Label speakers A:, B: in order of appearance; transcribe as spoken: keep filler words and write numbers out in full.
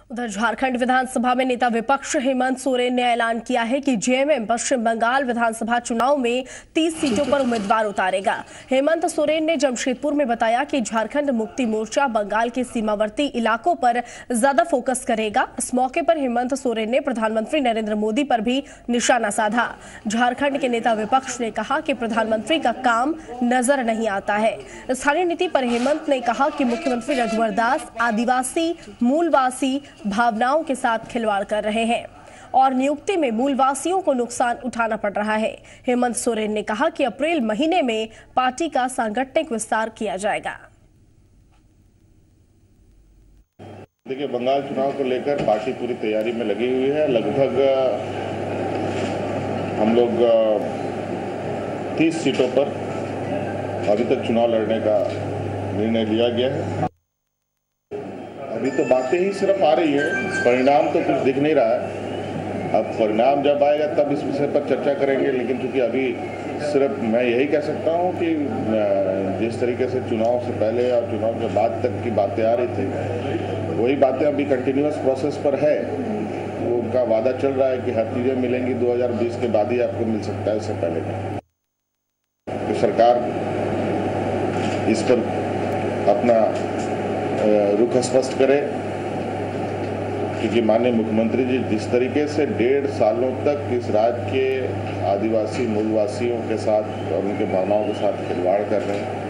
A: उधर झारखंड विधानसभा में नेता विपक्ष हेमंत सोरेन ने ऐलान किया है कि जेएमएम पश्चिम बंगाल विधानसभा चुनाव में तीस सीटों पर उम्मीदवार उतारेगा। हेमंत सोरेन ने जमशेदपुर में बताया कि झारखंड मुक्ति मोर्चा बंगाल के सीमावर्ती इलाकों पर ज्यादा फोकस करेगा। इस मौके पर हेमंत सोरेन ने प्रधानमंत्री नरेंद्र मोदी पर भी निशाना साधा। झारखंड के नेता विपक्ष ने कहा कि प्रधानमंत्री का काम नजर नहीं आता है। स्थानीय नीति पर हेमंत ने कहा कि मुख्यमंत्री रघुवर दास आदिवासी मूलवासी भावनाओं के साथ खिलवाड़ कर रहे हैं और नियुक्ति में मूलवासियों को नुकसान उठाना पड़ रहा है। हेमंत सोरेन ने कहा कि अप्रैल महीने में पार्टी का सांगठनिक विस्तार किया जाएगा।
B: देखिए, बंगाल चुनाव को लेकर पार्टी पूरी तैयारी में लगी हुई है। लगभग हम लोग तीस सीटों पर अभी तक चुनाव लड़ने का निर्णय लिया गया है। अभी तो बातें ही सिर्फ आ रही है, परिणाम तो कुछ दिख नहीं रहा है। अब परिणाम जब आएगा तब इस विषय पर चर्चा करेंगे, लेकिन चूंकि अभी सिर्फ मैं यही कह सकता हूं कि जिस तरीके से चुनाव से पहले और चुनाव के बाद तक की बातें आ रही थी, वही बातें अभी कंटिन्यूअस प्रोसेस पर है। वो उनका वादा चल रहा है कि हर चीज़ें मिलेंगी दो हज़ार बीस के बाद ही आपको मिल सकता है, इससे पहले नहीं। तो सरकार इस पर अपना रुख स्पष्ट करे, क्योंकि माननीय मुख्यमंत्री जी जिस तरीके से डेढ़ सालों तक इस राज्य के आदिवासी मूलवासियों के साथ और उनके भावनाओं के साथ खिलवाड़ कर रहे हैं,